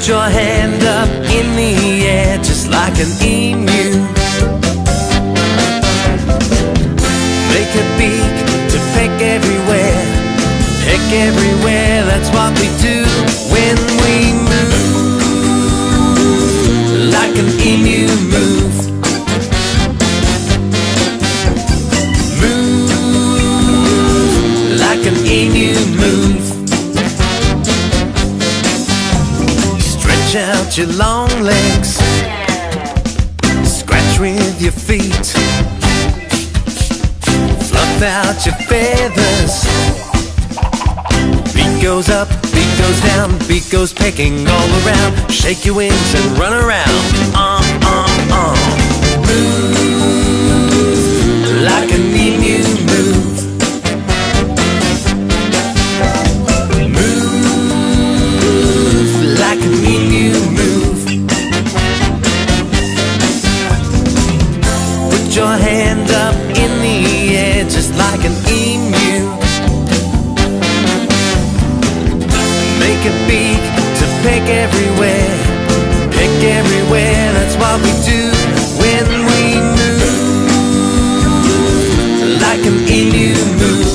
your hand up in the air just like an emu. Make a beak to peck everywhere. Peck everywhere, that's what we do when we move. Like an emu move. Move like an emu move. Stretch out your long legs. Scratch with your feet. Fluff out your feathers. Beat goes up, beat goes down, beat goes pecking all around. Shake your wings and run around. Move like an emu move. Move like an emu move. Put your hand up in the air just like an emu. Make a beak to peck everywhere. Peck everywhere, that's what we do when we move. Like an emu move.